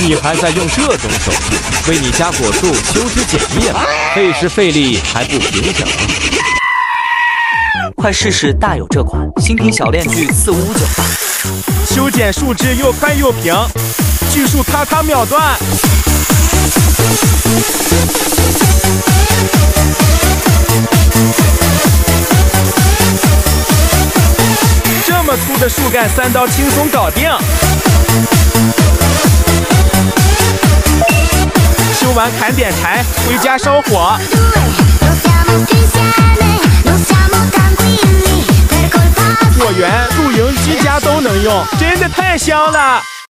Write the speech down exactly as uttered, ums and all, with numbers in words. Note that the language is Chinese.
你还在用这种手术为你家果树修枝剪叶，费时费力还不平整。 快试试大有这款新品小链锯四五五九吧。 修剪树枝又快又平，锯树咔咔秒断。这么粗的树干，三刀轻松搞定。修完砍点柴，回家烧火。果园、露营、居家都能用，真的太香了。